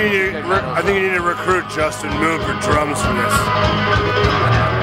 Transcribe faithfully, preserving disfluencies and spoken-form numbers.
think you need, I think you need to recruit Justin Moon for drums for this.